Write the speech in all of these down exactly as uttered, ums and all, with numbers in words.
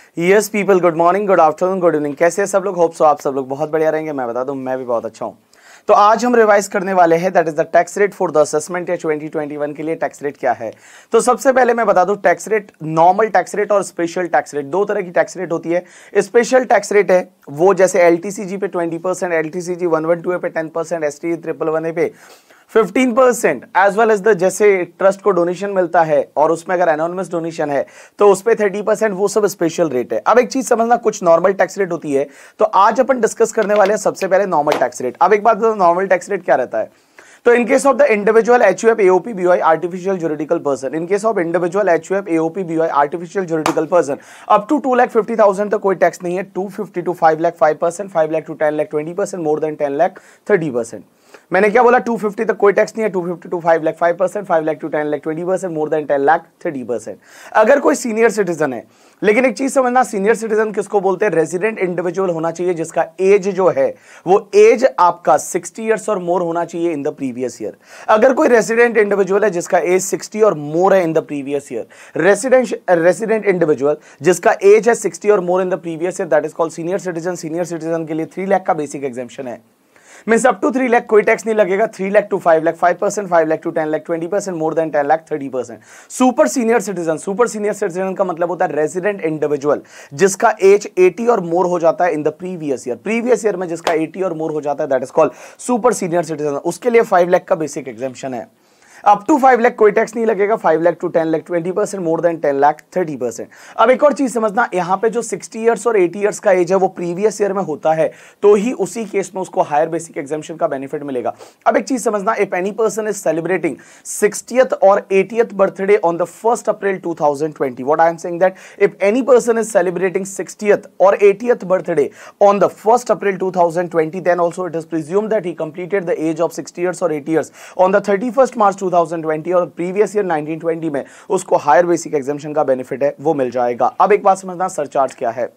Yes people, good morning, good afternoon, good evening. कैसे हैं सब लोग? होप सो आप सब लोग बहुत बढ़िया रहेंगे। मैं बता दूं, मैं भी बहुत अच्छा हूं। तो आज हम रिवाइज करने वाले हैं that is the tax rate for the assessment या ट्वेंटी ट्वेंटी वन के लिए टैक्स रेट क्या है। तो सबसे पहले मैं बता दूं, tax rate, normal tax rate और स्पेशल टैक्स रेट, दो तरह की टैक्स रेट होती है। स्पेशल टैक्स रेट है वो जैसे एलटीसीजी पे twenty percent, LTCG one one two पे ten percent, ST triple one A पे fifteen percent, as well as the जैसे ट्रस्ट को डोनेशन मिलता है और उसमें अगर एनोनिमस डोनेशन है तो उस पे थर्टी परसेंट, वो सब स्पेशल रेट है। अब एक चीज समझना, कुछ नॉर्मल टैक्स रेट होती है। तो आज अपन डिस्कस करने वाले हैं सबसे पहले नॉर्मल टैक्स रेट। अब एक बात बताओ, नॉर्मल टैक्स रेट क्या रहता है? तो in case of the individual HUF AOP BOI artificial juridical person, in case of individual HUF AOP BOI artificial juridical person up to two lakh fifty thousand तक कोई टैक्स नहीं है। Two fifty to five lakh five percent, five lakh to ten lakh twenty percent, more than ten lakh thirty percent. मैंने क्या बोला? To fifty तक कोई tax नहीं है, two fifty to five lakh five percent, five lakh to ten lakh twenty percent, more than ten lakh thirty percent. अगर कोई senior citizen है, लेकिन एक चीज समझना, सीनियर सिटीजन किसको बोलते हैं? रेजिडेंट इंडिविजुअल होना चाहिए जिसका एज जो है वो एज आपका सिक्सटी ईयर्स और मोर होना चाहिए इन द प्रीवियस ईयर। अगर कोई रेजिडेंट इंडिविजुअल है जिसका एज सिक्सटी और मोर है in the previous year, resident resident individual जिसका एज है सिक्सटी और more in the previous year, that is called senior citizen. Senior citizen के लिए थ्री लाख का बेसिक एग्जेम्पशन है। Means up to three lakh कोई टैक्स नहीं लगेगा, three lakh to five lakh five percent, five lakh to ten lakh twenty percent, more than ten lakh thirty percent. Super senior citizen, super senior citizen का मतलब होता है रेजिडेंट इंडिविजुअल जिसका एज एटी और मोर हो जाता है in the previous year. Previous year में जिसका एटी और मोर हो जाता है that is called super senior citizen. उसके लिए फाइव लाख का बेसिक एग्जेम्पशन है। अप टू फाइव लाख कोई टैक्स नहीं लगेगा, five lakh to ten lakh twenty percent, more than ten lakh thirty percent. अब एक और चीज समझना, यहां पे जो सिक्सटी इयर्स और एटी इयर्स का एज है वो प्रीवियस ईयर में होता है तो ही उसी केस में उसको हायर बेसिक एग्जेम्पशन का बेनिफिट मिलेगा। अब एक चीज समझना, if any person is celebrating sixtieth और eightieth birthday on the first April two thousand twenty, what I am saying that if any person is celebrating sixtieth और eightieth birthday on the first April two thousand twenty, then also it is presumed that he completed the age of sixty years और eighty years on the thirty first March two thousand twenty और previous year nineteen twenty में उसको higher basic exemption का benefit है वो मिल जाएगा। अब एक बात समझना, सरचार्ज क्या है?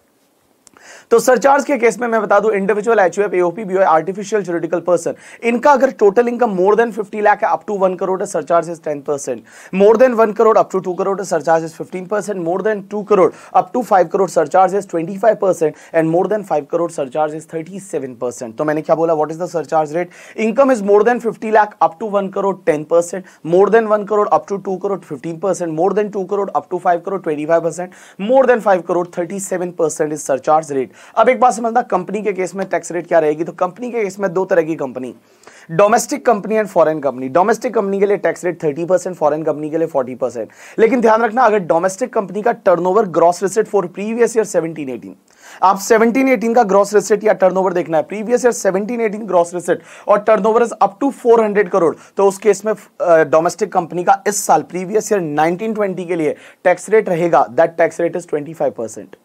तो सरचार्ज के केस में मैं बता दूं, individual HUF AOP BOI artificial juridical person, इनका अगर total income more than fifty lakh है up to one crore, surcharge is ten percent. More than one crore up to two crore, surcharge is fifteen percent. More than two crore up to five crore, surcharge is twenty five percent and more than five crore, surcharge is thirty seven percent. तो मैंने क्या बोला? What is the surcharge rate? Income is more than fifty lakh up to one crore ten percent, more than one crore up to two crore fifteen percent, more than two crore up to five crore twenty five percent, more than five crore thirty seven percent is surcharge rate. अब एक बात समझना, company के case में tax rate क्या रहेगी? तो company के केस में दो तरह की company, domestic company and foreign company. Domestic company के लिए tax rate thirty percent, foreign company के लिए फोर्टी परसेंट। लेकिन ध्यान रखना, अगर डोमेस्टिक कंपनी का turnover gross receipt for previous year seventeen eighteen, आप सेवनटीन एटीन का ग्रॉस रिसीट या टर्नओवर देखना है, previous year seventeen eighteen gross receipt और turnover is up to four hundred crore, तो उस केस में डोमेस्टिक कंपनी का इस साल प्रीवियस ईयर नाइनटीन ट्वेंटी के लिए टैक्स रेट रहेगा, that tax rate is twenty five percent.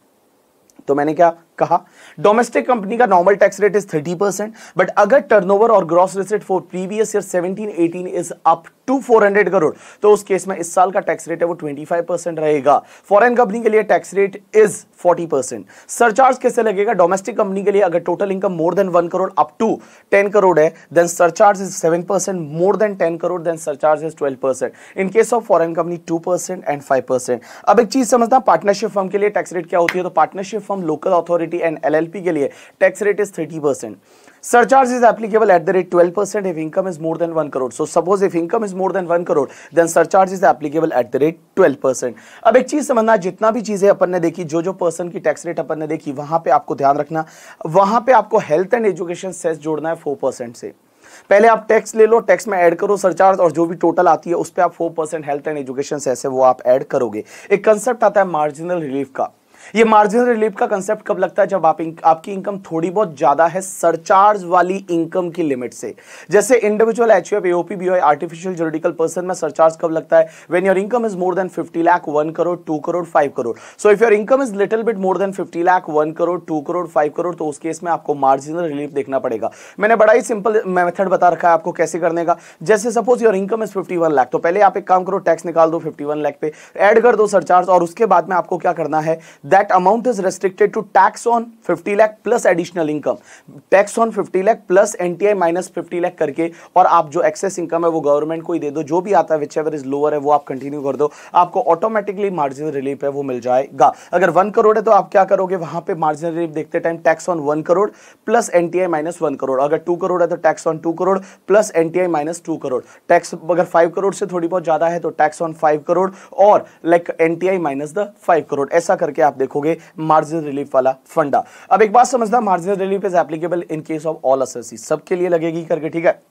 तो मैंने क्या कहा? डोमेस्टिक कंपनी का normal tax rate is thirty percent, but अगर टर्नओवर और gross receipt for previous year seventeen eighteen is up to four hundred crore, तो उस केस में इस साल का टैक्स रेट है वो ट्वेंटी फाइव परसेंट रहेगा। फॉरेन कंपनी के लिए tax rate is forty percent. Surcharge कैसे लगेगा? डोमेस्टिक कंपनी के लिए अगर total income more than one crore up to ten crore है, then surcharge is seven percent, more than ten crore then surcharge is twelve percent. In case of foreign company two percent and five percent. अब एक चीज समझना, partnership firm के लिए tax rate क्या होती है? तो partnership firm, local authority and LLP के लिए tax rate is thirty percent. Surcharge is applicable at the rate twelve percent if income is more than one crore. So suppose if income is more than one crore, then surcharge is applicable at the rate twelve percent. अब एक चीज समझना, जितना भी चीजें अपन ने देखी, जो जो पर्सन की टैक्स रेट अपन ने देखी, वहां पे आपको ध्यान रखना, वहां पे आपको हेल्थ एंड एजुकेशन सेस जोड़ना है फोर परसेंट से। पहले आप टैक्स ले लो, टैक्स में ऐड करो सरचार्ज और जो भी टोटल आती है उस पे आप four percent health and education cess है वो आप ऐड करोगे। एक कंसेप्ट आता है मार्जिनल रिलीफ का। ये मार्जिनल रिलीफ का कंसेप्ट कब लगता है? जब आप इंक, आपकी इनकम थोड़ी बहुत ज्यादा है सरचार्ज वाली इनकम की लिमिट से। जैसे individual HUF AOP BOI artificial juridical person में सरचार्ज कब लगता है? When your income is more than fifty lakh, one crore, two crore, five crore. So if your income is little bit more than fifty lakh, one crore, two crore, five crore, तो उस case में आपको marginal relief देखना पड़ेगा। मैंने बड़ा ही सिंपल मेथड बता रखा है आपको कैसे करने का। जैसे suppose your income is fifty one lakh, तो पहले आप एक काम करो, टैक्स निकाल दो फिफ्टी वन लाख पे, ऐड कर दो सरचार्ज और उसके बाद में आपको क्या करना है? That amount is restricted to tax on fifty lakh plus additional income, tax on fifty lakh plus NTI minus fifty lakh करके, और आप जो एक्सेस इनकम है वो गवर्नमेंट को ही दे दो, जो भी आता है विच एवर इज लोअर है वो आप कंटिन्यू कर दो, आपको ऑटोमेटिकली मार्जिनल रिलीफ है वो मिल जाएगा। अगर वन करोड़ है तो आप क्या करोगे, वहां पे मार्जिनल रिलीफ देखते time tax on one crore plus NTI minus one crore, अगर टू करोड़ है तो tax on two crore plus NTI minus two crore, tax अगर फाइव करोड़ से थोड़ी बहुत ज्यादा है तो टैक्स ऑन फाइव करोड़ और like NTI minus the five crore, ऐसा करके आप देखोगे मार्जिनल रिलीफ वाला फंडा। अब एक बात समझना, marginal relief is applicable in case of all assessees, सबके लिए लगेगी करके, ठीक है।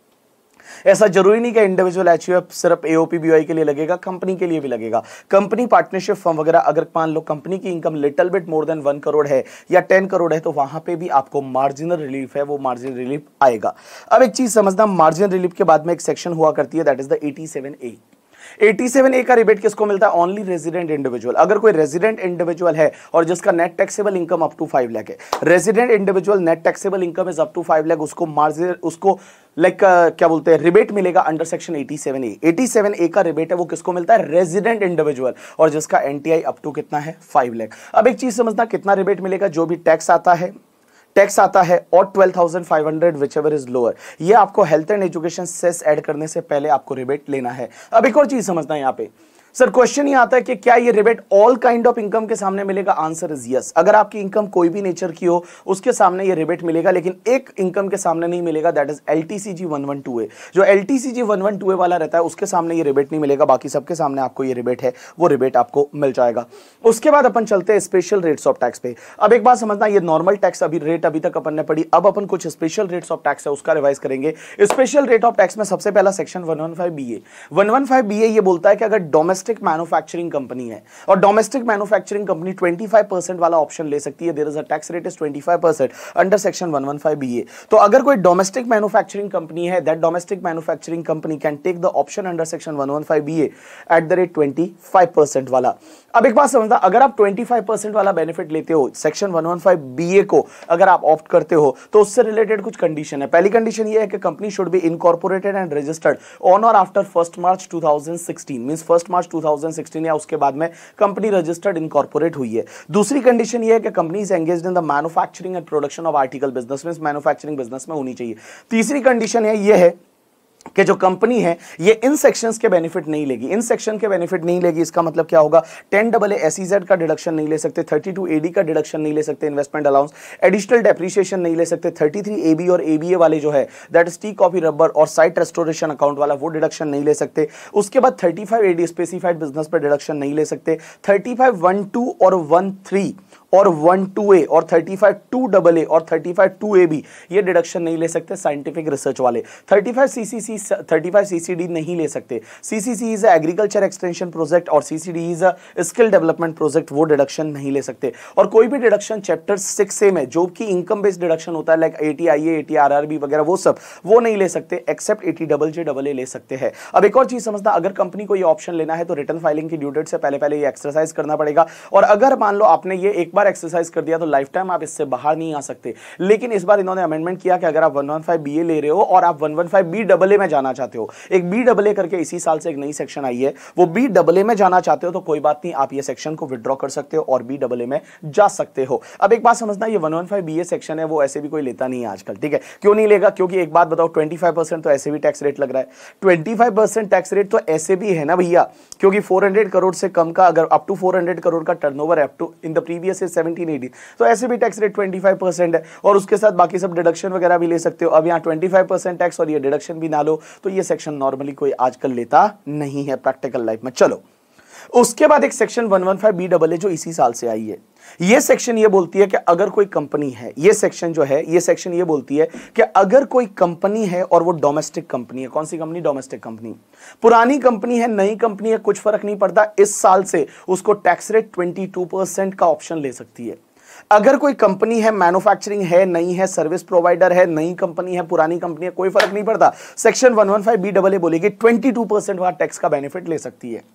ऐसा जरूरी नहीं कि इंडिविजुअल एचयूएफ सिर्फ एओपी बीओआई के लिए लगेगा, कंपनी के लिए भी लगेगा। कंपनी पार्टनरशिप फर्म वगैरह, अगर मान लो कंपनी की income little bit more than one crore है या टेन करोड़ है तो वहां पे भी आपको मार्जिनल रिलीफ है वो मार्जिनल रिलीफ आएगा। अब एक चीज समझना, मार्जिनल रिलीफ के बाद में एक सेक्शन हुआ करती है that is the eighty seven A. Eighty seven A का रिबेट किसको मिलता है, ओनली रेजिडेंट इंडिविजुअल। अगर कोई रेजिडेंट इंडिविजुअल है और जिसका net taxable income up to five lakh है, resident individual net taxable income is up to five lakh, उसको मार्जिन उसको लाइक like, uh, क्या बोलते हैं, रिबेट मिलेगा under section eighty seven A. Eighty seven A का रिबेट है वो किसको मिलता है, रेजिडेंट इंडिविजुअल, और जिसका एनटीआई अप टू कितना है, फाइव लाख। अब एक चीज समझना, कितना रिबेट मिलेगा, जो भी टैक्स आता है टैक्स आता है और twelve thousand five hundred whichever is lower, ये आपको health and education cess add करने से पहले आपको रिबेट लेना है। अब एक और चीज समझना है यहाँ पे, सर क्वेश्चन ये आता है कि क्या ये rebate all kind of income के सामने मिलेगा, आंसर इज यस। अगर आपकी इनकम कोई भी नेचर की हो उसके सामने ये रिबेट मिलेगा, लेकिन एक इनकम के सामने नहीं मिलेगा, that is LTCG one one two A. जो LTCG one one two A वाला रहता है उसके सामने ये रिबेट नहीं मिलेगा, बाकी सबके सामने आपको ये रिबेट है वो रिबेट आपको मिल जाएगा। उसके बाद अपन चलते हैं स्पेशल रेट्स ऑफ टैक्स पे। अब एक बात समझना, ये नॉर्मल टैक्स अभी रेट अभी तक अपन ने पढ़ी, अब अपन कुछ स्पेशल रेट्स ऑफ टैक्स है उसका रिवाइज करेंगे। स्पेशल रेट ऑफ टैक्स में सबसे पहला section one one five B A. One one five B A ये बोलता है कि अगर डोमेस्टिक मैन्युफैक्चरिंग कंपनी है और domestic manufacturing company twenty five percent वाला ऑप्शन ले सकती है, there is a tax rate is twenty five percent under section one one five B A. तो अगर कोई डोमेस्टिक मैन्युफैक्चरिंग कंपनी है, that domestic manufacturing company can take the option under section one one five B A at the rate twenty five percent वाला। अब एक बात समझना, अगर आप ट्वेंटी फाइव परसेंट वाला बेनिफिट लेते हो section one one five B A को अगर आप ऑप्ट करते हो तो उससे रिलेटेड कुछ कंडीशन है। पहली कंडीशन ये है कि company should be incorporated and registered on or after first March two thousand sixteen, means first March two thousand sixteen या उसके बाद में कंपनी रजिस्टर्ड इनकॉर्पोरेट हुई है। दूसरी कंडीशन ये है कि company is engaged in the manufacturing and production of article business, means manufacturing business में होनी चाहिए। तीसरी कंडीशन है ये है कि जो कंपनी है ये इन सेक्शंस के बेनिफिट नहीं लेगी, इन सेक्शन के बेनिफिट नहीं लेगी। इसका मतलब क्या होगा, टेन डबल ए एसईजेड का डिडक्शन नहीं ले सकते, थर्टी टू एडी का डिडक्शन नहीं ले सकते, इन्वेस्टमेंट अलाउंस, एडिशनल डेप्रिसिएशन नहीं ले सकते, थर्टी थ्री एबी और एबीए वाले जो है that is tea coffee rubber और साइट रेस्टोरेशन अकाउंट वाला वो डिडक्शन नहीं ले सकते। उसके बाद thirty five AD specified business पर डिडक्शन नहीं ले सकते। थर्टी फाइव वन टू और वन थ्री और वन टू ए और thirty five two double A और thirty five two A B ये डिडक्शन नहीं ले सकते साइंटिफिक रिसर्च वाले। Thirty five CCC thirty five CCD नहीं ले सकते। CCC is agriculture extension project और CCD is skill development project, वो डिडक्शन नहीं ले सकते। और कोई भी डिडक्शन चैप्टर सिक्स ए में जो कि इनकम बेस्ड डिडक्शन होता है लाइक एटीआईए एटीआरआरबी वगैरह वो सब वो नहीं ले सकते, except eighty double J double A ले सकते हैं। अब एक और चीज समझना, अगर कंपनी को ये ऑप्शन लेना है तो रिटर्न फाइलिंग की ड्यू डेट से पहले पहले ये एक्सरसाइज करना पड़ेगा। और अगर मान लो आपने ये एक बार एक्सरसाइज कर दिया तो लाइफ टाइम आप इससे बाहर नहीं आ सकते। लेकिन इस बार इन्होंने अमेंडमेंट किया कि अगर आप one one five B A ले रहे हो और आप one one five B double A में जाना चाहते हो, एक बी डबल ए करके इसी साल से एक नई सेक्शन आई है, वो बी डबल ए में जाना चाहते हो तो कोई बात नहीं, आप ये सेक्शन को विड्रॉ कर सकते हो और बी डबल ए में जा सकते हो। अब एक बात समझना, ये one one five B A section है वो ऐसे भी कोई लेता नहीं है आजकल, ठीक है। क्यों नहीं लेगा, क्योंकि एक बात बताओ, ट्वेंटी फाइव परसेंट तो ऐसे भी टैक्स रेट लग रहा है, twenty five percent tax rate तो ऐसे भी है ना भैया, क्योंकि फोर हंड्रेड करोड़ से कम का अगर up to four hundred crore का टर्नओवर है up to in the previous is seventeen eighteen, तो ऐसे भी tax rate twenty five percent है और उसके साथ बाकी सब डिडक्शन वगैरह भी ले सकते हो। अब यहाँ ट्वेंटी फाइव परसेंट टैक्स और ये डिडक्शन भी ना लो तो ये सेक्शन नॉर्मली कोई आजकल लेता नहीं है प्रैक्टिकल लाइफ में। चलो उसके बाद एक section one one five B double A जो इसी साल से आई है, ये सेक्शन ये बोलती है कि अगर कोई कंपनी है, ये सेक्शन जो है ये सेक्शन ये बोलती है कि अगर कोई कंपनी है और वो डोमेस्टिक कंपनी है, कौन सी कंपनी, डोमेस्टिक कंपनी, पुरानी कंपनी है नई कंपनी है कुछ फर्क नहीं पड़ता, इस साल से उसको tax rate twenty two percent का ऑप्शन ले सकती है। अगर कोई कंपनी है, मैन्युफैक्चरिंग है, नई है, सर्विस प्रोवाइडर है, नई कंपनी है, पुरानी कंपनी है, कोई फर्क नहीं पड़ता, section one one five B double A बोलेगी ट्वेंटी टू परसेंट वहां टैक्स का बेनिफिट ले सकती है।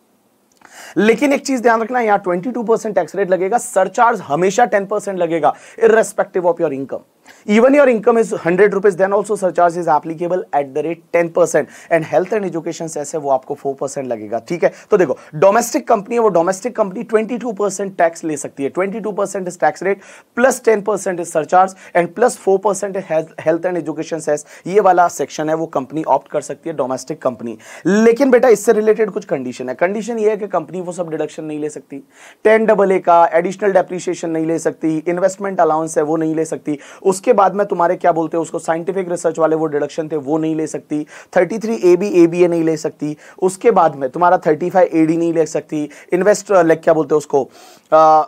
लेकिन एक चीज ध्यान रखना, यहां twenty two percent tax rate लगेगा, सरचार्ज हमेशा टेन परसेंट लगेगा irrespective of your income. Even your income is hundred rupees, then also surcharge is applicable at the rate ten percent and health and education cess है वो आपको four percent लगेगा, ठीक है। तो देखो डोमेस्टिक कंपनी है, वो domestic company twenty two percent tax ले सकती है, twenty two percent is tax rate plus ten percent is surcharge and plus four percent health and education cess. ये वाला सेक्शन है वो कंपनी ऑप्ट कर सकती है, डोमेस्टिक कंपनी। लेकिन बेटा इससे रिलेटेड कुछ कंडीशन है। कंडीशन ये है कि कंपनी वो सब डिडक्शन नहीं ले सकती, टेन डबल ए का एडिशनल डेप्रिसिएशन नहीं ले सकती, इन्वेस्टमेंट अलाउंस है वो नहीं ले सकती, उसके बाद में तुम्हारे क्या बोलते हैं उसको साइंटिफिक रिसर्च वाले वो डिडक्शन थे वो नहीं ले सकती, thirty three A B A B A नहीं ले सकती, उसके बाद में तुम्हारा थर्टी फाइव ए डी नहीं ले सकती, इन्वेस्ट लाइक क्या बोलते हैं उसको आ,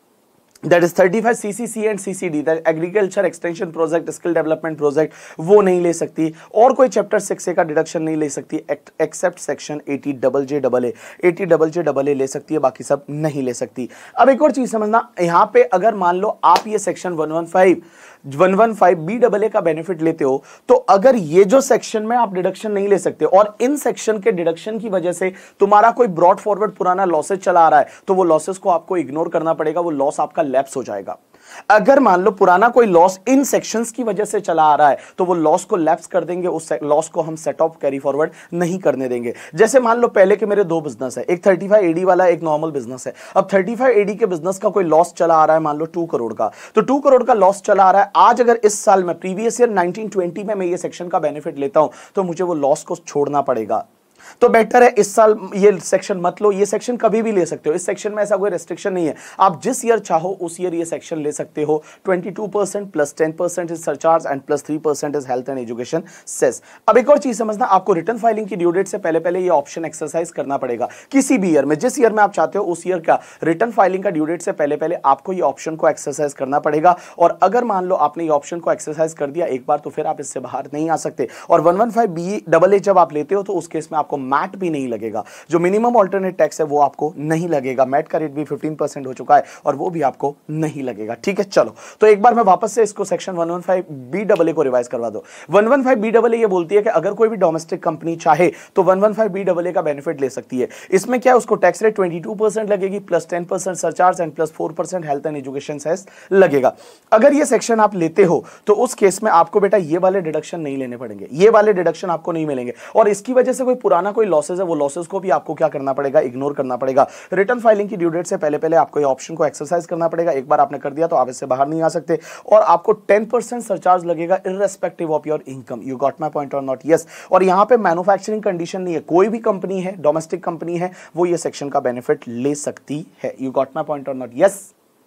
that is thirty five C C C and C C D, that agriculture extension project, skill development project, वो नहीं ले सकती, और कोई चैप्टर सिक्स ए का डिडक्शन नहीं ले सकती except section eighty double J double A, eighty double J double A ले सकती है, बाकी सब नहीं ले सकती। अब एक और चीज समझना, यहां पे अगर मान लो आप ये section one one five one one five B double A का बेनिफिट लेते हो, तो अगर ये जो सेक्शन में आप डिडक्शन नहीं ले सकते और इन सेक्शन के डिडक्शन की वजह से तुम्हारा कोई ब्रॉड फॉरवर्ड पुराना लॉसेस चला आ रहा है, तो वो लॉसेस को आपको इग्नोर करना पड़ेगा, वो लॉस आपका लैप्स हो जाएगा। अगर मान लो पुराना कोई लॉस इन सेक्शंस की वजह से चला आ रहा है, तो वो लॉस को लैप्स कर देंगे, उस लॉस को हम सेट ऑफ कैरी फॉरवर्ड नहीं करने देंगे। जैसे मान लो पहले के मेरे दो बिजनेस है, एक थर्टी फाइव ए डी वाला, एक नॉर्मल बिजनेस है। अब थर्टी फाइव ए डी के बिजनेस का कोई लॉस चला आ रहा है मान लो टू करोड़ का, तो टू करोड़ का लॉस चला आ रहा है। आज अगर इस साल में प्रीवियस ईयर नाइनटीन ट्वेंटी में मैं ये सेक्शन का बेनिफिट लेता हूं, तो मुझे वो लॉस को छोड़ना पड़ेगा। तो बेटर है इस साल ये सेक्शन मत लो, ये सेक्शन कभी भी ले सकते हो, इस सेक्शन में ऐसा कोई रेस्ट्रिक्शन नहीं है, आप जिस ईयर चाहो उस ईयर ये सेक्शन ले सकते हो। Twenty two percent plus ten percent is surcharge and plus three percent is health and education cess. अब एक और चीज समझना, आपको रिटर्न फाइलिंग की ड्यू डेट से पहले पहले ये ऑप्शन एक्सरसाइज करना पड़ेगा। किसी भी ईयर में, जिस ईयर में आप चाहते हो उस ईयर का रिटर्न फाइलिंग का ड्यू डेट से पहले पहले आपको ये ऑप्शन को एक्सरसाइज करना पड़ेगा। और अगर मान लो आपने ये ऑप्शन को एक्सरसाइज कर दिया एक बार, तो फिर आप इससे बाहर नहीं आ सकते। और one one five B double A जब आप लेते हो तो उस केस में आपको मैट भी नहीं लगेगा, जो मिनिमम अल्टरनेट टैक्स है वो आपको नहीं लगेगा। मैट का रेट भी फिफ्टीन परसेंट हो चुका है और वो भी आपको नहीं लगेगा, ठीक है। चलो तो एक बार मैं वापस से इसको section one one five B double A को रिवाइज करवा दो। One one five B double A ये बोलती है कि अगर कोई भी डोमेस्टिक कंपनी चाहे तो one one five B double A का बेनिफिट ले सकती है। इसमें क्या है, उसको tax rate twenty two percent लगेगी, plus ten percent surcharge and plus four percent health and education cess लगेगा। अगर ये सेक्शन आप लेते हो तो उस केस में आपको बेटा ये वाले डिडक्शन नहीं लेने पड़ेंगे, ये वाले डिडक्शन आपको नहीं मिलेंगे, और इसकी वजह से कोई पुराना कोई लॉसेज है वो लॉसेज को भी आपको क्या करना पड़ेगा, इग्नोर करना पड़ेगा। रिटर्न फाइलिंग की ड्यू डेट से पहले पहले आपको ये ऑप्शन को एक्सरसाइज करना पड़ेगा। एक बार आपने कर दिया तो आप इससे बाहर नहीं आ सकते, और आपको टेन परसेंट सरचार्ज लगेगा irrespective of your income. You got my point or not? Yes. और यहां पे मैन्युफैक्चरिंग कंडीशन नहीं है, कोई भी कंपनी है, डोमेस्टिक कंपनी है, वो ये सेक्शन का बेनिफिट ले सकती है। You got my point or not? Yes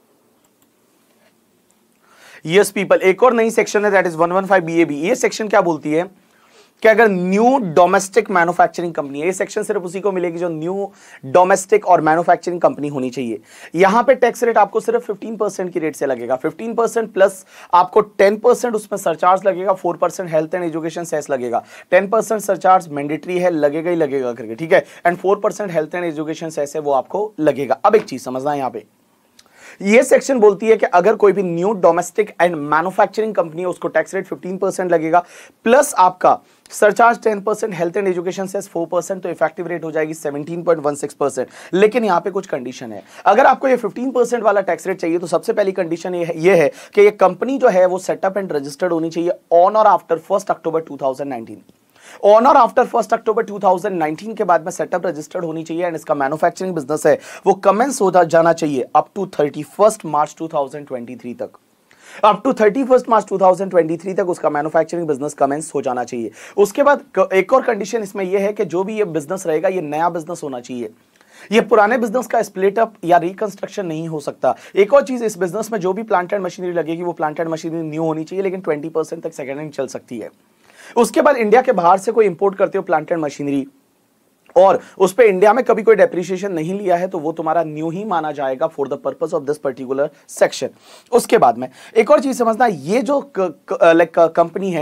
yes people. एक और नई सेक्शन है that is one one five B A B. ये सेक्शन क्या बोलती है कि अगर न्यू डोमेस्टिक मैन्युफैक्चरिंग कंपनी है, ये सेक्शन सिर्फ उसी को मिलेगी जो न्यू डोमेस्टिक और मैन्युफैक्चरिंग कंपनी होनी चाहिए। यहां पे टैक्स रेट आपको सिर्फ फिफ्टीन परसेंट की रेट से लगेगा, फिफ्टीन परसेंट प्लस आपको टेन परसेंट उसमें सरचार्ज लगेगा, four percent health and education cess लगेगा। टेन परसेंट सरचार्ज मैंडेटरी है, लगेगा ही लगेगा करके, ठीक है, and four percent health and education cess है वो आपको लगेगा। अब एक चीज समझना है, यहां पे ये सेक्शन बोलती है कि अगर कोई भी new domestic and manufacturing company है उसको टैक्स रेट फिफ्टीन परसेंट लगेगा, प्लस आपका surcharge ten percent, health and education cess four percent, तो इफेक्टिव रेट हो जाएगी seventeen point one six percent. लेकिन यहां पे कुछ कंडीशन है। अगर आपको ये फिफ्टीन परसेंट वाला टैक्स रेट चाहिए तो सबसे पहली कंडीशन ये है, ये है कि ये कंपनी जो है वो सेटअप एंड रजिस्टर्ड होनी चाहिए on or after first October two thousand nineteen. On or after first October two thousand nineteen के बाद में सेटअप रजिस्टर्ड होनी चाहिए, एंड इसका मैन्युफैक्चरिंग बिजनेस है वो कमेंस हो जाना चाहिए up to thirty first March two thousand twenty three तक। Up to thirty first March two thousand twenty three तक उसका मैन्युफैक्चरिंग बिजनेस कमेंस हो जाना चाहिए। उसके बाद एक और कंडीशन इसमें यह है कि जो भी ये बिजनेस रहेगा ये नया बिजनेस होना चाहिए, ये पुराने बिजनेस का स्प्लिट अप या रिकंस्ट्रक्शन नहीं हो सकता। एक और चीज, इस बिजनेस में जो भी प्लांट एंड मशीनरी लगेगी वो प्लांट एंड मशीनरी न्यू होनी चाहिए, लेकिन ट्वेंटी परसेंट तक सेकेंड हैंड चल सकती है। उसके बाद इंडिया के बाहर से कोई इंपोर्ट करते हो प्लांट एंड मशीनरी और उस पे इंडिया में कभी कोई डेप्रिसिएशन नहीं लिया है, तो वो तुम्हारा न्यू ही माना जाएगा for the purpose of this particular section. उसके बाद में एक और चीज समझना, ये जो लाइक कंपनी है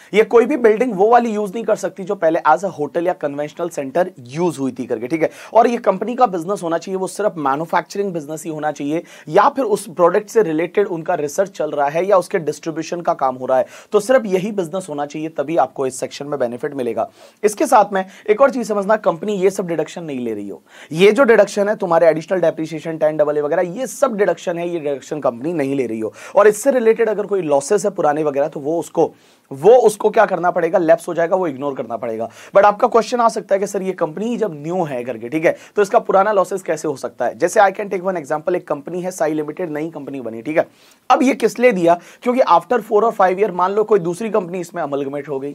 ये कोई भी बिल्डिंग वो वाली यूज नहीं कर सकती जो पहले एज अ होटल या कन्वेंशनल सेंटर यूज हुई थी करके, ठीक है। और ये कंपनी का बिजनेस होना चाहिए वो सिर्फ मैन्युफैक्चरिंग बिजनेस ही होना चाहिए, या फिर उस प्रोडक्ट से रिलेटेड उनका रिसर्च चल रहा है या उसके डिस्ट्रीब्यूशन का काम हो रहा है, तो सिर्फ यही बिजनेस होना चाहिए, तभी आपको इस सेक्शन में बेनिफिट मिलेगा। इसके साथ में एक और चीज समझना, कंपनी ये सब डिडक्शन नहीं ले रही हो। ये जो डिडक्शन है तुम्हारे additional depreciation, ten double A वगैरह, ये सब डिडक्शन है, ये डिडक्शन कंपनी नहीं ले रही हो। और इससे रिलेटेड अगर कोई लॉसेस है पुराने वगैरह, तो वो उसको वो उसको क्या करना पड़ेगा, लैप्स हो जाएगा, वो इग्नोर करना पड़ेगा। बट आपका क्वेश्चन आ सकता है कि सर ये कंपनी जब न्यू है करके, ठीक है, तो इसका पुराना लॉसेस कैसे हो सकता है। जैसे I can take one example, एक कंपनी है साई लिमिटेड, नई कंपनी बनी, ठीक है। अब ये किस लिए दिया, क्योंकि आफ्टर फोर और फाइव ईयर मान लो कोई दूसरी कंपनी इसमें अमलगमेट हो गई,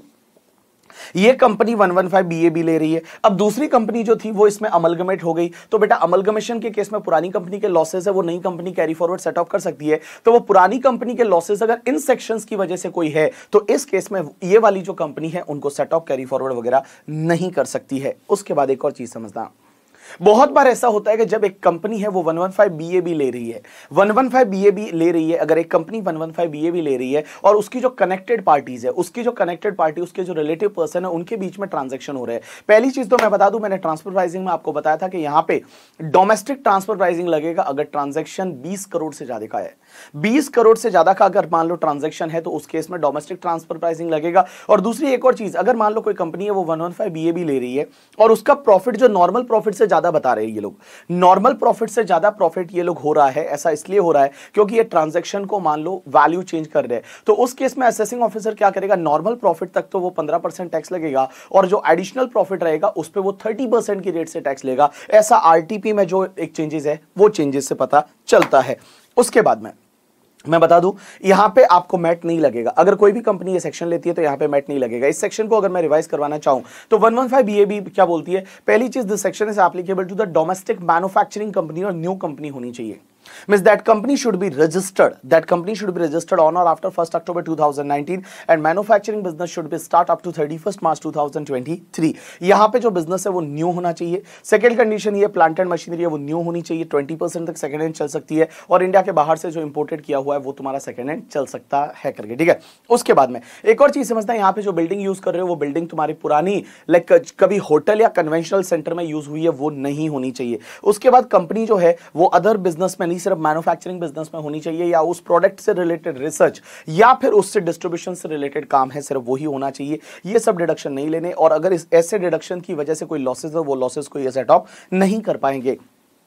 ये company one one five BAB ले रही है, अब दूसरी कंपनी जो थी वो इसमें अमलगमेट हो गई, तो बेटा अमलगमेशन के केस में पुरानी कंपनी के लॉसेस है वो नई company carry forward set off कर सकती है। तो वो पुरानी कंपनी के लॉसेस अगर इन सेक्शंस की वजह से कोई है, तो इस केस में ये वाली जो कंपनी है उनको सेट ऑफ कैरी फॉरवर्ड वगैरह नहीं कर सकती है। उसके बाद एक और चीज समझना, बहुत बार ऐसा होता है कि जब एक कंपनी है वो वन वन फाइव बीएबी ले रही है, वन वन फाइव बीएबी ले रही है, अगर एक company one one five BAB ले रही है और उसकी जो कनेक्टेड पार्टीज है, उसकी जो कनेक्टेड पार्टी, उसके जो रिलेटिव पर्सन है, उनके बीच में ट्रांजैक्शन हो रहे हैं। पहली चीज तो मैं बता दूं, मैंने ट्रांसफर प्राइसिंग में आपको बताया था कि यहां पे डोमेस्टिक ट्रांसफर प्राइसिंग लगेगा अगर ट्रांजैक्शन बीस करोड़ से ज्यादा का है। बीस करोड़ से ज्यादा का अगर मान लो ट्रांजैक्शन है तो उस केस में डोमेस्टिक ट्रांसफर प्राइसिंग लगेगा। और दूसरी एक और चीज, अगर मान लो कोई कंपनी है वो वन वन फाइव बीएबी ले रही है और उसका प्रॉफिट जो नॉर्मल प्रॉफिट से ज्यादा बता रहे हैं ये लोग, नॉर्मल प्रॉफिट से ज्यादा प्रॉफिट ये लोग हो रहा है, ऐसा इसलिए हो रहा है क्योंकि ये ट्रांजैक्शन को मान लो वैल्यू चेंज कर रहे हैं, तो उस केस में असेसिंग ऑफिसर क्या करेगा, नॉर्मल प्रॉफिट तक तो वो पंद्रह परसेंट टैक्स लगेगा और जो एडिशनल प्रॉफिट रहेगा उस पे वो तीस परसेंट की रेट से टैक्स लेगा। ऐसा आरटीपी में जो एक चेंजेस है वो चेंजेस से पता चलता है। उसके बाद में मैं बता दूं, यहां पे आपको मैट नहीं लगेगा, अगर कोई भी कंपनी ये सेक्शन लेती है तो यहां पे मैट नहीं लगेगा। इस सेक्शन को अगर मैं रिवाइज करवाना चाहूं तो वन वन फाइव बीएबी क्या बोलती है, पहली चीज, this section is applicable to the domestic manufacturing company और न्यू कंपनी होनी चाहिए। Means that company should be registered. That company should be registered on or after first October two thousand nineteen, and manufacturing business should be start up to thirty-first March two thousand twenty-three. यहाँ पे जो business है वो new होना चाहिए। Second condition ये plant and machinery है वो न्यू होनी चाहिए, ट्वेंटी परसेंट तक सेकंड हैंड चल सकती है, और इंडिया के बाहर से जो इंपोर्टेड किया हुआ है वो तुम्हारा सेकंड हैंड चल सकता है करके, ठीक है। उसके बाद में एक और चीज समझना है, यहाँ पे जो बिल्डिंग यूज कर रहे हो वो बिल्डिंग तुम्हारी पुरानी लाइक कभी होटल या कन्वेंशनल सेंटर में यूज हुई है वो नहीं होनी चाहिए। उसके बाद कंपनी जो है वो अदर बिजनेस में नहीं, सिर्फ मैन्युफैक्चरिंग बिजनेस में होनी चाहिए, या उस प्रोडक्ट से रिलेटेड रिसर्च या फिर उससे डिस्ट्रीब्यूशन से रिलेटेड काम है, सिर्फ वही होना चाहिए। ये सब डिडक्शन नहीं लेने, और अगर इस ऐसे डिडक्शन की वजह से कोई लॉसेस हो वो लॉसेस को ये सेट ऑफ नहीं कर पाएंगे।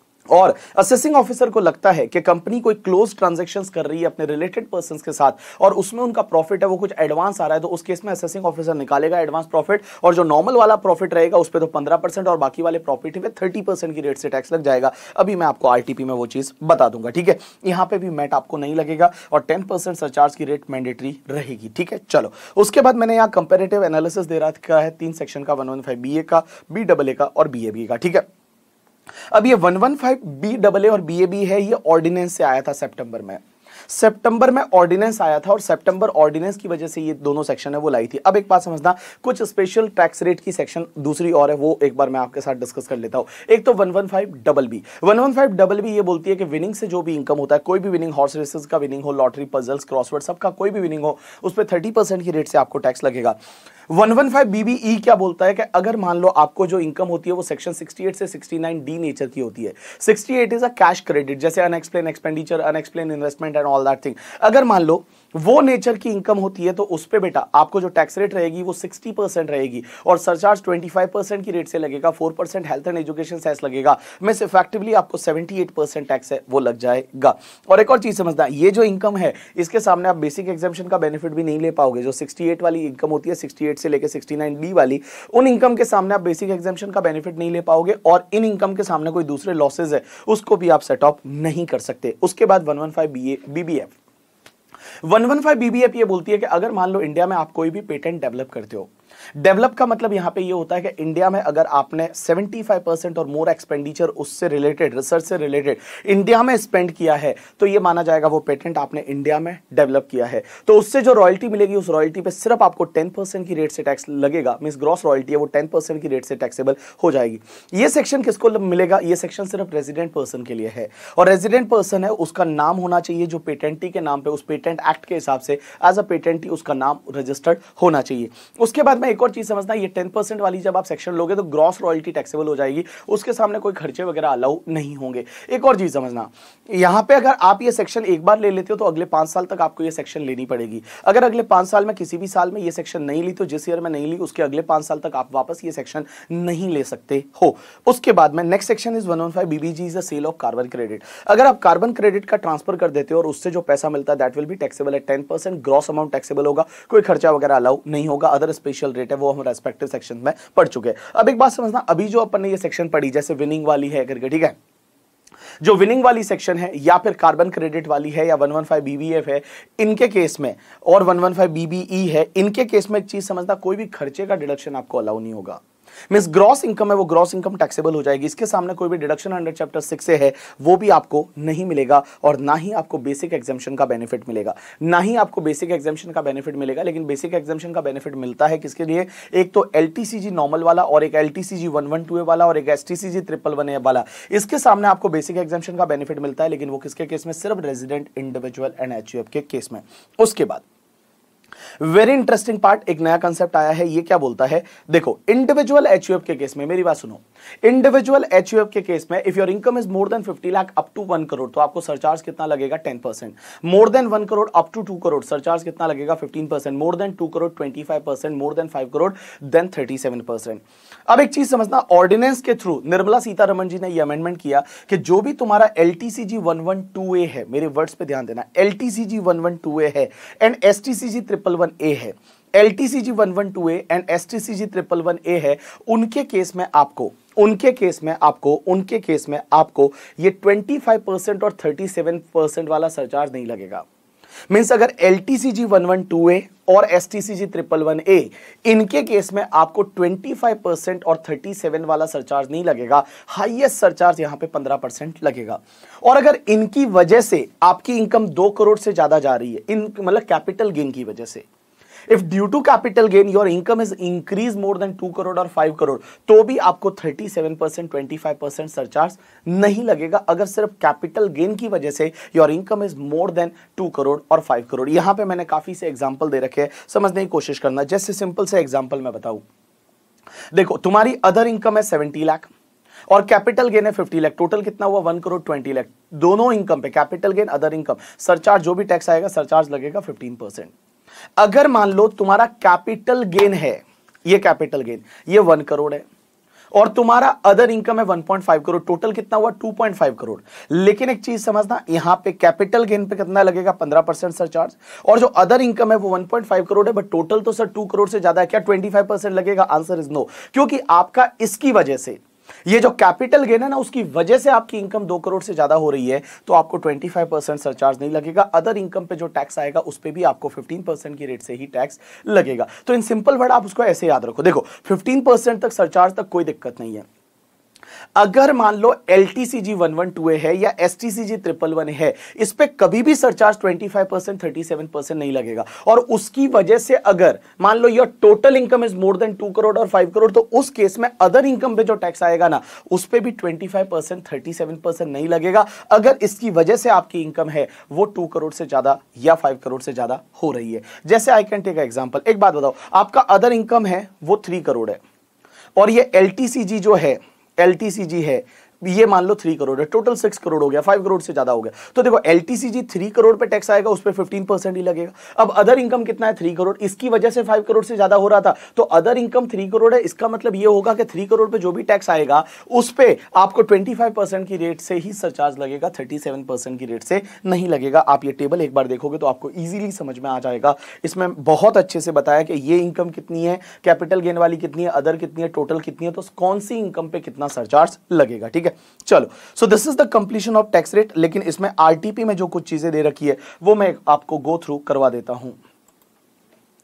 और असेसिंग ऑफिसर को लगता है कि कंपनी कोई क्लोज ट्रांजैक्शंस कर रही है अपने रिलेटेड पर्संस के साथ और उसमें उनका प्रॉफिट है वो कुछ एडवांस आ रहा है, तो उस केस में असेसिंग ऑफिसर निकालेगा एडवांस प्रॉफिट, और जो नॉर्मल वाला प्रॉफिट रहेगा उस पर तो पंद्रह परसेंट और बाकी वाले प्रॉफिट पे थर्टी परसेंट की रेट से टैक्स लग जाएगा। अभी मैं आपको आरटीपी में वो चीज बता दूंगा, ठीक है। यहां पे भी मैट आपको नहीं लगेगा और टेन परसेंट सरचार्ज की रेट मैंडेटरी रहेगी, ठीक है। चलो उसके बाद मैंने यहाँ कंपेरेटिव एनालिसिस दे रखा है तीन सेक्शन का, one one five B A का, बी डबल ए का और बी ए बी का, ठीक है। अब ये one one five B double A और बी ए बी है, ये ऑर्डिनेंस से आया था सितंबर में। सितंबर में ऑर्डिनेंस आया था और सितंबर ऑर्डिनेंस की वजह से ये दोनों सेक्शन है वो लाई थी। अब एक बात समझना, कुछ स्पेशल टैक्स रेट की सेक्शन दूसरी और है, वो एक बार मैं आपके साथ डिस्कस कर लेता हूं। एक तो one one five double B, one one five double B ये बोलती है कि विनिंग से जो भी इनकम होता है, कोई भी विनिंग, हॉर्स रेसेस का विनिंग हो, लॉटरी, पजल्स, क्रॉसवर्ड, सबका कोई भी विनिंग हो, उस पर थर्टी परसेंट की रेट से आपको टैक्स लगेगा। One one five B B E क्या बोलता है कि अगर मान लो आपको जो इनकम होती है वो सेक्शन सिक्सटी एट से सिक्सटी नाइन डी नेचर की होती है। Sixty eight is a cash credit, जैसे unexplained expenditure, unexplained investment and all that thing. अगर मान लो वो नेचर की इनकम होती है तो उस पे बेटा आपको जो टैक्स रेट रहेगी वो सिक्सटी परसेंट रहेगी और सरचार्ज ट्वेंटी फाइव परसेंट की रेट से लगेगा, four percent health and education cess लगेगा, में से इफेक्टिवली आपको सेवेंटी एट परसेंट टैक्स है वो लग जाएगा। और एक और चीज समझना, ये जो इनकम है इसके सामने आप बेसिक एग्जाम्पशन का बेनिफिट भी नहीं ले पाओगे। जो सिक्सटी एट वाली इनकम होती है, सिक्सटी एट से लेकर सिक्सटी नाइन डी वाली, उन इनकम के सामने आप बेसिक एग्जाम्पशन का बेनिफिट नहीं ले पाओगे, और इन इनकम के सामने कोई दूसरे लॉसेज है उसको भी आप सेट ऑफ नहीं कर सकते। उसके बाद one one five B A B B F, one one five B B F ये बोलती है कि अगर मान लो इंडिया में आप कोई भी पेटेंट डेवलप करते हो, डेवलप का मतलब यहां पे ये होता है कि इंडिया में अगर आपने पचहत्तर परसेंट और मोर एक्सपेंडिचर उससे रिलेटेड, रिसर्च से रिलेटेड इंडिया में स्पेंड किया है तो ये माना जाएगा वो पेटेंट आपने इंडिया में डेवलप किया है। तो उससे जो रॉयल्टी मिलेगी उस रॉयल्टी पे सिर्फ आपको टेन परसेंट की रेट से टैक्स लगेगा, मींस ग्रॉस रॉयल्टी है वो टेन परसेंट की रेट से टैक्सेबल हो जाएगी। ये सेक्शन किसको मिलेगा? ये सेक्शन सिर्फ रेजिडेंट पर्सन के लिए है, और रेजिडेंट पर्सन है उसका नाम होना चाहिए जो पेटेंटी के नाम पे उस पेटेंट एक्ट के हिसाब से एज अ पेटेंटी उसका नाम रजिस्टर्ड होना चाहिए। उसके बाद में एक और चीज समझना, ये टेन परसेंट वाली जब आप सेक्शन लोगे तो ग्रॉस रॉयल्टी टैक्सेबल हो जाएगी, उसके सामने कोई खर्चे वगैरह अलाउ नहीं होंगे। एक और चीज समझना, यहां पे अगर आप ये सेक्शन एक बार ले लेते हो तो अगले पांच साल तक आपको ये सेक्शन लेनी पड़ेगी। अगर अगले पांच साल में किसी भी साल में ये सेक्शन नहीं ली तो जिस ईयर में नहीं ली उसके अगले पांच साल तक आप वापस ये सेक्शन नहीं ले सकते हो। उसके बाद में next section is one one five B B G is the sale of carbon credit. अगर आप कार्बन क्रेडिट का ट्रांसफर कर देते हो और उससे जो पैसा मिलता है that will be taxable at ten percent, gross amount taxable होगा, कोई खर्चा वगैरह अलाउ नहीं होगा। अदर स्पेशल रेट है वो हम रेस्पेक्टिव सेक्शन में पढ़ चुके हैं। अब एक बात समझना, अभी जो अपन ने ये सेक्शन पढ़ी जैसे विनिंग वाली है करके, ठीक है, जो विनिंग वाली सेक्शन है या फिर कार्बन क्रेडिट वाली है या वन वन फाइव बीबीएफ है, इनके केस में और वन वन फाइव बीबीई है, इनके केस में एक चीज समझना, कोई भी खर्चे का डिडक्शन आपको अलाउ नहीं होगा। मींस ग्रॉस इनकम है वो ग्रॉस इनकम टैक्सेबल हो जाएगी, इसके सामने कोई भी डिडक्शन अंडर चैप्टर सिक्स से है वो भी आपको नहीं मिलेगा, और ना ही आपको बेसिक एग्जेम्पशन का बेनिफिट मिलेगा, ना ही आपको बेसिक एग्जेम्पशन का बेनिफिट मिलेगा। लेकिन बेसिक एग्जेम्पशन का बेनिफिट मिलता है किसके लिए? एक तो एलटीसीजी नॉर्मल वाला और एक LTCG one one two A वाला और एक एसटीसीजी ट्रिपल वन ए वाला, इसके सामने आपको बेसिक एग्जेम्पशन का बेनिफिट मिलता है, लेकिन वो किसके केस में? सिर्फ रेजिडेंट, इंडिविजुअल एंड एचयूएफ के केस में। उसके बाद वेरी इंटरेस्टिंग पार्ट, एक नया कंसेप्ट आया है। ये क्या बोलता है? देखो, इंडिविजुअल एचयूएफ के केस में, मेरी बात सुनो, इंडिविजुअल एचयूएफ के केस में if your income is more than fifty lakh up to one crore तो आपको सरचार्ज कितना लगेगा? Ten percent. More than one crore up to two crore surcharge कितना लगेगा? Fifteen percent. More than two crore twenty five percent. More than five crore then thirty seven percent. अब एक चीज समझना, ऑर्डिनेंस के थ्रू निर्मला सीतारमण जी ने यह अमेंडमेंट किया कि जो भी तुम्हारा LTCG one one two A है, मेरे वर्ड्स पे ध्यान देना, LTCG one one two A है and STCG triple one A है, LTCG one one two A and STCG triple one A है, उनके केस में आपको उनके केस में आपको उनके केस में आपको ये ट्वेंटी फाइव परसेंट और थर्टी सेवन परसेंट वाला सरचार्ज नहीं लगेगा। मींस अगर LTCG one one two A और एसटीसीजी ट्रिपल वन ए, इनके केस में आपको ट्वेंटी फाइव परसेंट और थर्टी सेवन वाला सरचार्ज नहीं लगेगा, हाईएस्ट सरचार्ज यहां पे पंद्रह परसेंट लगेगा। और अगर इनकी वजह से आपकी इनकम दो करोड़ से ज्यादा जा रही है, इन मतलब कैपिटल गेन की वजह से, if due to capital gain your income is increase more than two crore और फाइव करोड़ तो भी आपको thirty seven percent twenty five percent surcharge नहीं लगेगा, अगर सिर्फ कैपिटल गेन की वजह से your income is more than two crore और फाइव करोड़। यहां पे मैंने काफी से एग्जांपल दे रखे हैं, समझने की कोशिश करना। जैसे सिंपल से एग्जांपल मैं बताऊं, देखो तुम्हारी अदर इनकम है सेवेंटी लाख और कैपिटल गेन है फिफ्टी लाख, टोटल कितना हुआ? One crore twenty lakh. दोनों इनकम पे, capital gain other income, surcharge जो भी टैक्स आएगा सरचार्ज लगेगा फिफ्टीन परसेंट। अगर मान लो तुम्हारा कैपिटल गेन है, ये कैपिटल गेन ये वन करोड़ है और तुम्हारा अदर इनकम है one point five crore, total कितना हुआ? Two point five crore. लेकिन एक चीज समझना, यहां पे कैपिटल गेन पे कितना लगेगा? पंद्रह परसेंट सरचार्ज, और जो अदर इनकम है वो वन पॉइंट फाइव करोड़ है, बट टोटल तो सर टू करोड़ से ज्यादा है, क्या ट्वेंटी फाइव परसेंट लगेगा? आंसर इज नो, क्योंकि आपका इसकी वजह से, ये जो कैपिटल गेन है ना, उसकी वजह से आपकी इनकम दो करोड़ से ज्यादा हो रही है, तो आपको ट्वेंटी फाइव परसेंट सरचार्ज नहीं लगेगा। अदर इनकम पे जो टैक्स आएगा उस पे भी आपको फिफ्टीन परसेंट की रेट से ही टैक्स लगेगा। तो इन सिंपल वर्ड आप उसको ऐसे याद रखो, देखो फिफ्टीन परसेंट तक सरचार्ज तक कोई दिक्कत नहीं है। अगर मान लो LTCG one one two A है या एसटीसीजी ट्रिपल वन है, इस पे कभी भी surcharge twenty five percent thirty seven percent नहीं लगेगा, और उसकी वजह से अगर मान लो your total income is more than two crore और फाइव करोड़ तो उस केस में अदर इनकम पे जो टैक्स आएगा ना, उस पे भी twenty five percent thirty seven percent नहीं लगेगा, अगर इसकी वजह से आपकी इनकम है वो टू करोड़ से ज्यादा या फाइव करोड़ से ज्यादा हो रही है। जैसे आई कैन टेक एग्जांपल, एक बात बताओ, आपका अदर इनकम है वो थ्री करोड़ है और ये एलटीसीजी जो है, एलटीसीजी है ये मान लो थ्री करोड़ है, टोटल सिक्स करोड़ हो गया, फाइव करोड़ से ज्यादा हो गया। तो देखो एलटीसीजी थ्री करोड़ पे टैक्स आएगा, उस पे फिफ्टीन परसेंट ही लगेगा। अब अदर इनकम कितना है? थ्री करोड़, इसकी वजह से फाइव करोड़ से ज्यादा हो रहा था, तो अदर इनकम थ्री करोड़ है, इसका मतलब ये होगा कि थ्री करोड़ पे जो भी टैक्स आएगा उस पे आपको ट्वेंटी फाइव परसेंट की रेट से ही सरचार्ज लगेगा, थर्टी सेवन परसेंट की रेट से नहीं लगेगा। आप ये टेबल एक बार देखोगे तो आपको इजीली समझ में आ जाएगा। इसमें बहुत अच्छे से बताया कि ये इनकम कितनी है, कैपिटल गेन वाली कितनी है, अदर कितनी है, टोटल कितनी है, तो कौन सी इनकम पे कितना सरचार्ज लगेगा। ठीक है, चलो, so this is the completion of tax rate. लेकिन इसमें आरटीपी में जो कुछ चीजें दे रखी है वो मैं आपको गो थ्रू करवा देता हूं।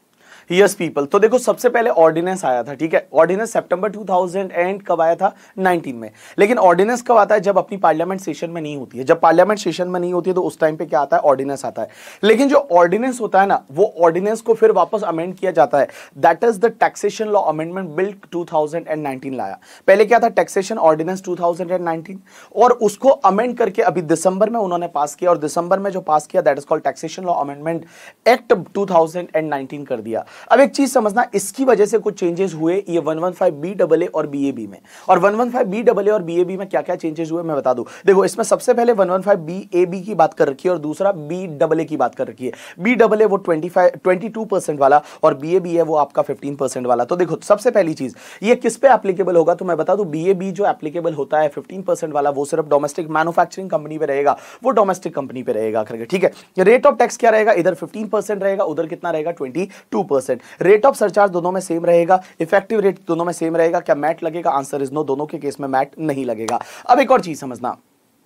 यस पीपल, तो देखो सबसे पहले ऑर्डिनेंस आया था, ठीक है। ऑर्डिनेंस सितंबर टू थाउजेंड एंड कब आया था, नाइनटीन में। लेकिन ऑर्डिनेंस कब आता है, जब अपनी पार्लियामेंट सेशन में नहीं होती है। जब पार्लियामेंट सेशन में नहीं होती है तो उस टाइम पे क्या आता है, ऑर्डिनेंस आता है। लेकिन जो ऑर्डिनेंस होता है ना, वो ऑर्डिनेंस को फिर वापस अमेंड किया जाता है। That is the taxation law amendment bill two thousand nineteen लाया। पहले क्या था, taxation ordinance two thousand nineteen, और उसको अमेंड करके अभी दिसंबर में उन्होंने पास किया, और दिसंबर में जो पास किया that is called taxation law amendment act two thousand nineteen कर दिया। अब एक चीज समझना, इसकी वजह से कुछ चेंजेस हुए ये one fifteen B double A और बी ए बी में। और one fifteen B double A और बी ए बी में क्या क्या चेंजेस हुए मैं बता दूं। देखो इसमें सबसे पहले one fifteen B A B की बात कर रखी है और दूसरा बी डबल ए की बात कर रखी है। बी डबल ए वो twenty five twenty two percent वाला और बी ए बी है वो आपका फिफ्टीन परसेंट वाला। तो देखो सबसे पहली चीज ये किस पे एप्लीकेबल होगा, तो मैं बता दूं बी ए बी जो एप्लीकेबल होता है फिफ्टीन परसेंट वाला वो सिर्फ डोमेस्टिक मैन्युफैक्चरिंग कंपनी पे रहेगा, वो डोमेस्टिक कंपनी पे रहेगा करके, ठीक है। रेट ऑफ टैक्स क्या रहेगा, इधर फिफ्टीन परसेंट रहेगा, उधर कितना रहेगा twenty two percent. Rate of surcharge दोनों में सेम रहेगा, इफेक्टिव रेट दोनों में सेम रहेगा। क्या मैट लगेगा, आंसर इज नो, दोनों के केस में मैट नहीं लगेगा। अब एक और चीज समझना,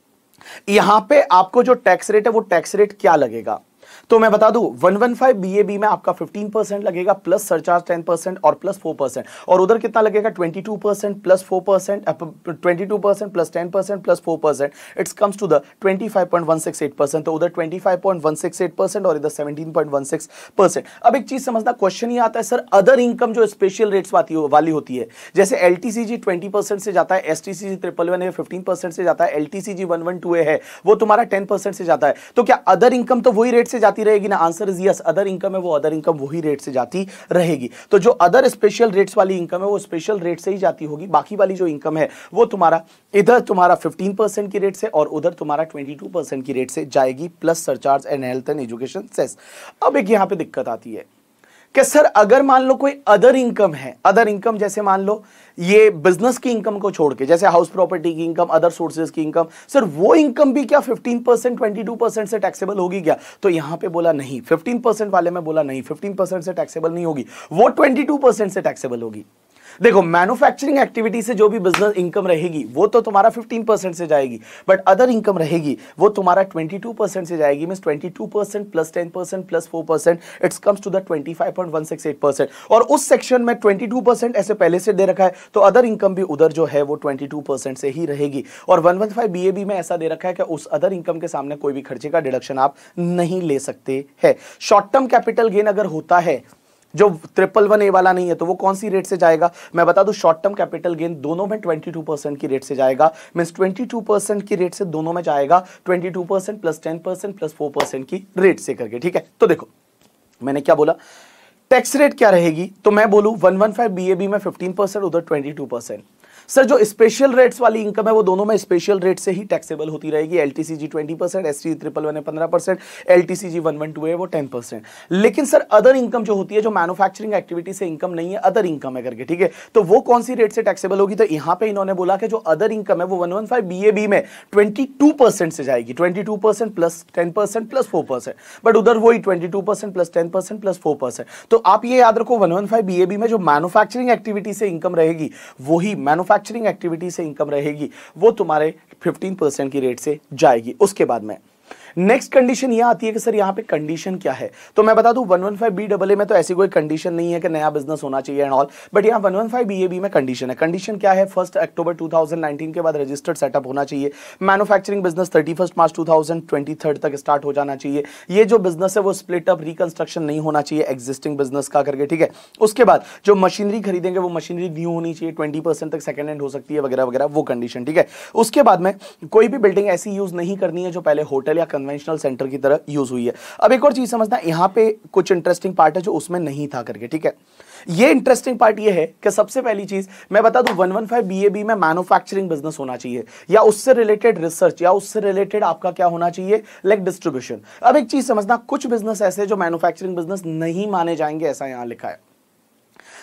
यहां पे आपको जो टैक्स रेट है वो टैक्स रेट क्या लगेगा, तो मैं बता दूं one fifteen B A B में आपका फिफ्टीन परसेंट लगेगा प्लस सरचार्ज टेन परसेंट और प्लस फोर परसेंट, और उधर कितना लगेगा twenty two percent plus four percent, twenty two percent plus ten percent plus four percent, it's comes to the twenty five point one six eight percent. तो उधर twenty five point one six eight percent और इधर seventeen point one six percent. अब एक चीज समझना, question ये आता है सर अदर इनकम जो स्पेशल रेट्स वाली होती है, जैसे एलटीसीजी ट्वेंटी परसेंट से जाता है, एसटीसीजी ट्रिपल वन है फिफ्टीन परसेंट से जाता है, एलटीसीजी वन वन टू है वो तुम्हारा टेन परसेंट से जाता है, तो क्या अदर इनकम तो वही रेट से जाती रहेगी ना, answer is yes. Other income है वो अदर इनकम वही रेट से जाती रहेगी। तो जो अदर स्पेशल रेट्स वाली इनकम है वो स्पेशल रेट से ही जाती होगी, बाकी वाली जो इनकम है वो तुम्हारा इधर तुम्हारा फिफ्टीन परसेंट की रेट से और उधर तुम्हारा ट्वेंटी टू परसेंट की रेट से जाएगी, plus surcharge and health and education cess. अब एक यहां पे दिक्कत आती है कि सर अगर मान लो कोई अदर इनकम है, अदर इनकम जैसे मान लो ये बिजनेस की इनकम को छोड़ के जैसे हाउस प्रॉपर्टी की इनकम, अदर सोर्सेज की इनकम, सर वो इनकम भी क्या fifteen percent twenty two percent से टैक्सेबल होगी क्या, तो यहां पे बोला नहीं, फिफ्टीन परसेंट वाले में बोला नहीं, फिफ्टीन परसेंट से टैक्सेबल नहीं होगी, वो ट्वेंटी टू परसेंट से टैक्सेबल होगी। देखो मैन्युफैक्चरिंग एक्टिविटी से जो भी बिजनेस इनकम रहेगी वो तो तुम्हारा फिफ्टीन परसेंट से जाएगी, बट अदर इनकम रहेगी वो तुम्हारा ट्वेंटी टू परसेंट से जाएगी। Means twenty two percent plus ten percent plus four percent, it's comes to the twenty five point one six eight percent. और उस सेक्शन में ट्वेंटी टू परसेंट ऐसे पहले से दे रखा है, तो अदर इनकम भी उधर जो है वो ट्वेंटी टू परसेंट से ही रहेगी। और one fifteen B A B में ऐसा दे रखा है कि उस अदर इनकम के सामने कोई भी खर्चे का डिडक्शन आप नहीं ले सकते हैं। शॉर्ट टर्म कैपिटल गेन अगर होता है जो ट्रिपल वन ए वाला नहीं है तो वो कौन सी रेट से जाएगा, मैं बता दूं शॉर्ट टर्म कैपिटल गेन दोनों में ट्वेंटी टू परसेंट की रेट से जाएगा। मींस ट्वेंटी टू परसेंट की रेट से दोनों में जाएगा, twenty two percent plus ten percent plus four percent की रेट से करके, ठीक है। तो देखो मैंने क्या बोला, टैक्स रेट क्या रहेगी, तो मैं बोलूं one fifteen B A B में फिफ्टीन परसेंट उधर ट्वेंटी टू परसेंट। सर जो स्पेशल रेट्स वाली इनकम है वो दोनों में स्पेशल रेट से ही टैक्सेबल होती रहेगी। LTCG twenty percent, ST triple one है पंद्रह percent, LTCG one one two है वो टेन परसेंट। लेकिन सर अदर इनकम जो होती है जो मैन्युफैक्चरिंग एक्टिविटी से इनकम नहीं है, अदर इनकम है करके, ठीक है, तो वो कौन सी रेट से टैक्सेबल होगी, तो यहां पे इन्होंने बोला कि जो अदर इनकम है वो one fifteen B A B में ट्वेंटी टू परसेंट से जाएगी, twenty two percent plus ten percent plus four percent, but उधर वही twenty two percent plus ten percent plus four percent. तो आप ये याद रखो one fifteen B A B में जो मैन्युफैक्चरिंग एक्टिविटी से इनकम रहेगी वही मैन्युफैक्चरिंग एक्टिविटी से इनकम रहेगी वो तुम्हारे फिफ्टीन परसेंट की रेट से जाएगी। उसके बाद में नेक्स्ट कंडीशन यह आती है कि सर यहां पे कंडीशन क्या है, तो मैं बता दूं one fifteen B double A में तो ऐसी कोई कंडीशन नहीं है कि नया बिजनेस होना चाहिए एंड ऑल, बट यहां one fifteen B A B में कंडीशन है। कंडीशन क्या है, first October two thousand nineteen के बाद रजिस्टर्ड सेटअप होना चाहिए, manufacturing business thirty first March two thousand twenty three तक स्टार्ट हो जाना चाहिए, ये जो बिजनेस है वो स्प्लिट अप रिकंस्ट्रक्शन नहीं होना चाहिए एग्जिस्टिंग बिजनेस का करके, ठीक है। उसके बाद जो मशीनरी खरीदेंगे वो मशीनरी न्यू होनी चाहिए, ट्वेंटी परसेंट तक सेकंड हैंड हो सकती है वगैरह वगैरह, वो कंडीशन, ठीक है। उसके बाद में कोई भी बिल्डिंग ऐसी यूज नहीं करनी है जो पहले होटल या कन्वेंशनल सेंटर की तरह यूज हुई है। अब एक और चीज समझना, यहां पे कुछ इंटरेस्टिंग पार्ट है जो उसमें नहीं था करके, ठीक है। ये इंटरेस्टिंग पार्ट ये है कि सबसे पहली चीज मैं बता दूं one fifteen B A B में मैन्युफैक्चरिंग बिजनेस होना चाहिए या उससे रिलेटेड रिसर्च या उससे रिलेटेड आपका क्या होना चाहिए, लाइक डिस्ट्रीब्यूशन। अब एक चीज समझना, कुछ बिजनेस ऐसे जो मैन्युफैक्चरिंग बिजनेस नहीं माने जाएंगे, ऐसा यहां लिखा है।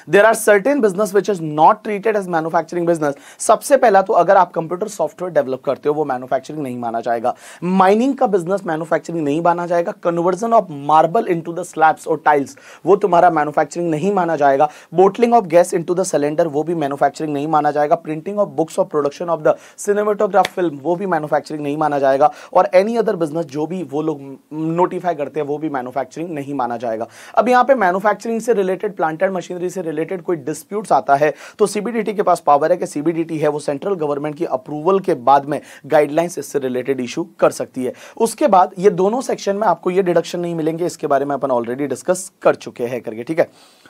There are certain business which is not treated as manufacturing business. सबसे पहला तो अगर आप कंप्यूटर सॉफ्टवेयर डेवलप करते हो वो मैन्युफैक्चरिंग नहीं माना जाएगा। माइनिंग का बिजनेस मैन्युफैक्चरिंग नहीं माना जाएगा। Conversion of marble into the slabs और टाइल्स वो तुम्हारा मैन्युफैक्चरिंग नहीं माना जाएगा। Bottling of gas into the cylinder वो भी मैन्युफैक्चरिंग नहीं माना जाएगा। Printing of books of production of the cinematograph film वो भी मैन्युफैक्चरिंग नहीं माना जाएगा। और एनी अदर बिजनेस जो भी वो लोग नोटिफाई करते हैं वो भी मैन्युफैक्चरिंग नहीं माना जाएगा। अब यहाँ पे मैन्युफैक्चरिंग से रिलेटेड, प्लांट एंड मशीनरी से रिलेटेड कोई डिस्प्यूट्स आता है तो सीबीडीटी के पास पावर है कि सीबीडीटी है वो सेंट्रल गवर्नमेंट की अप्रूवल के बाद में गाइडलाइंस इससे रिलेटेड इशू कर सकती है। उसके बाद ये दोनों सेक्शन में आपको ये डिडक्शन नहीं मिलेंगे, इसके बारे में अपन ऑलरेडी डिस्कस कर चुके हैं करके, ठीक है।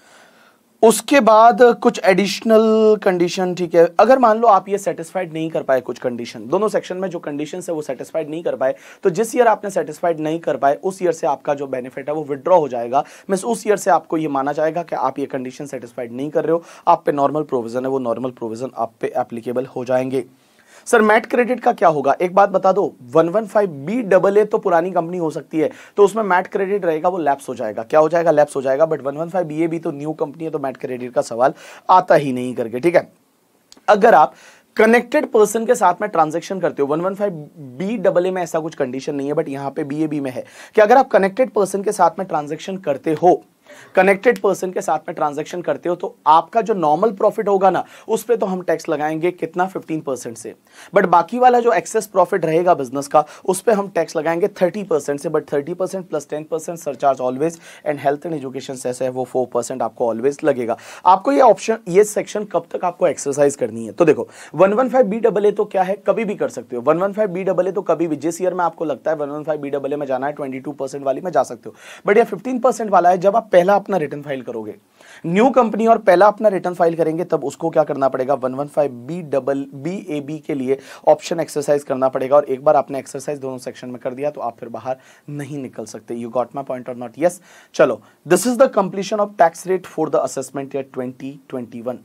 उसके बाद कुछ एडिशनल कंडीशन, ठीक है। अगर मान लो आप ये सेटिस्फाइड नहीं कर पाए, कुछ कंडीशन दोनों सेक्शन में जो कंडीशन है वो सेटिस्फाइड नहीं कर पाए, तो जिस ईयर आपने सेटिस्फाइड नहीं कर पाए उस ईयर से आपका जो बेनिफिट है वो विड्रॉ हो जाएगा। मींस उस ईयर से आपको ये माना जाएगा कि आप ये कंडीशन सेटिस्फाइड नहीं कर रहे हो, आप पे नॉर्मल प्रोविजन है, वो नॉर्मल प्रोविजन आप पे एप्लीकेबल हो जाएंगे। सर मैट क्रेडिट का क्या होगा, एक बात बता दो, one one five B double A तो पुरानी कंपनी हो सकती है तो उसमें मैट क्रेडिट रहेगा, वो लैप्स हो जाएगा। क्या हो जाएगा? लैप्स हो जाएगा। But one one five B A भी तो न्यू कंपनी है तो मैट क्रेडिट का सवाल आता ही नहीं करके, ठीक है। अगर आप कनेक्टेड पर्सन के साथ में ट्रांजैक्शन करते हो, one one five B double A में ऐसा कुछ कंडीशन नहीं है, बट यहां पे बी ए बी में है कि अगर आप कनेक्टेड पर्सन के साथ में ट्रांजैक्शन करते हो, कनेक्टेड पर्सन के साथ में ट्रांजैक्शन करते हो तो आपका जो नॉर्मल प्रॉफिट होगा ना उस पे तो हम टैक्स लगाएंगे कितना, फिफ्टीन परसेंट से। बट बाकी वाला जो एक्सेस प्रॉफिट रहेगा बिजनेस का उस पे हम टैक्स लगाएंगे थर्टी परसेंट से। But thirty percent plus ten percent surcharge always, and health and education से है वो फोर परसेंट आपको ऑलवेज लगेगा। आपको ये ऑप्शन, ये सेक्शन कब तक आपको एक्सरसाइज करनी है, तो देखो one one five B double A तो क्या है, कभी भी कर सकते हो। One one five B double A तो कभी भी, जिस ईयर में आपको लगता है one one five B double A में जाना है ट्वेंटी टू परसेंट वाली में जा सकते हो। बट ये फिफ्टीन परसेंट वाला है, जब आप पहला अपना रिटर्न फाइल करोगे, न्यू कंपनी और पहला अपना रिटर्न फाइल करेंगे, तब उसको क्या करना पड़ेगा, one one five B double B A B के लिए ऑप्शन एक्सरसाइज करना पड़ेगा। और एक बार आपने एक्सरसाइज दोनों सेक्शन में कर दिया तो आप फिर बाहर नहीं निकल सकते। You got my point or not? Yes. चलो, this is the completion of tax rate for the assessment year twenty twenty one.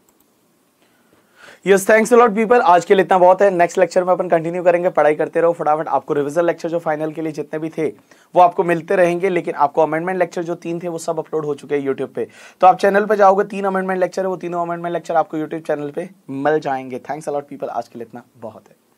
Yes, thanks a lot people. आज के लिए इतना बहुत है। नेक्स्ट लेक्चर में अपन कंटिन्यू करेंगे। पढ़ाई करते रहो फटाफट। आपको रिवीजन लेक्चर जो फाइनल के लिए जितने भी थे वो आपको मिलते रहेंगे, लेकिन आपको अमेंडमेंट लेक्चर जो तीन थे वो सब अपलोड हो चुके हैं यूट्यूब पे। तो आप चैनल पे जाओगे, तीन अमेंडमेंट लेक्चर है, वो तीनों अमेंडमेंट लेक्चर आपको यूट्यूब चैनल पे मिल जाएंगे। Thanks a lot people. आज के लिए इतना बहुत है।